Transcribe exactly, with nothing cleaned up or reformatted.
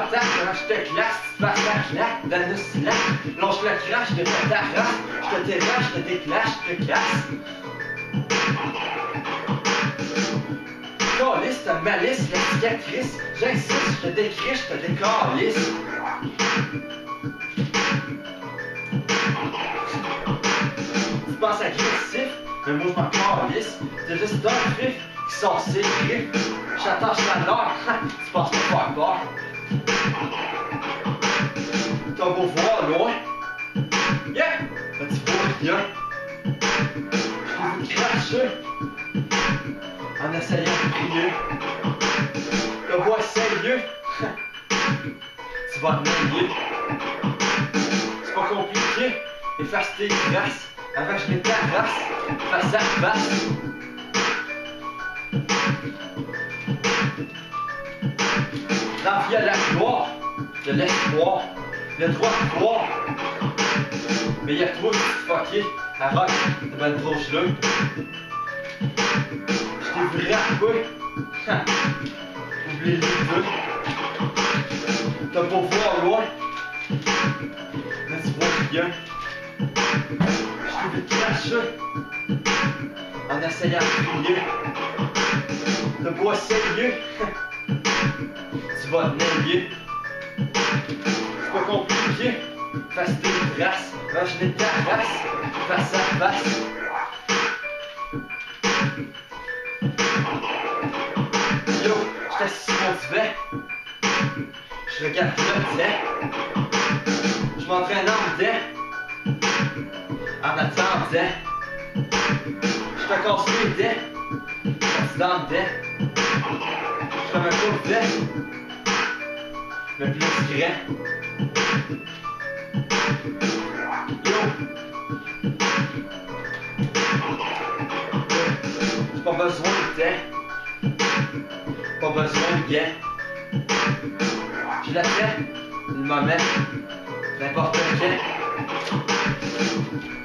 patate, quand je te classe, tu passes la claque, d'anus slack. Lâche le crash, je te fais ta race, je te dérache, je te déclash, je te casse. Calice, t'as malice, la cicatrice, j'existe, je te décris, je te décalisse. Tu penses agressif, mais moi je m'en calisse. C'est juste un vif qui sort ses griffes. J'attache la leur, tu penses me faire peur. T'as beau voir loin, yeah, mais tu vois rien. Je t'ai vu cracher en essayant de prier. Le bois sérieux, tu vas te noyer. C'est pas compliqué, efface tes grâces, avant que je les terrasse, face à face. La vie à la gloire, de l'espoir, le droit de croire. Mais y'a toi qui te fucké, arrête, t'es ben trop geleux. Je t'ai vu rapper, oublie les deux. T'as beau voir loin, mais tu vois rien. Je t'ai vu cracher, en essayant de crier. T'as beau essayer, tu vas te nailler. C'est pas compliqué, face tes traces, range les terrasses, face à face. Yo, j'étais assis sur mon divan, je regarde le temps, je m'entraîne en dedans, en attendant, je te casse les dents, on se dans dedans, je fais un coup de dent. Le plus grand. Yo! J'ai pas besoin de temps. Pas besoin de gants. Je l'attends, le moment, n'importe quand.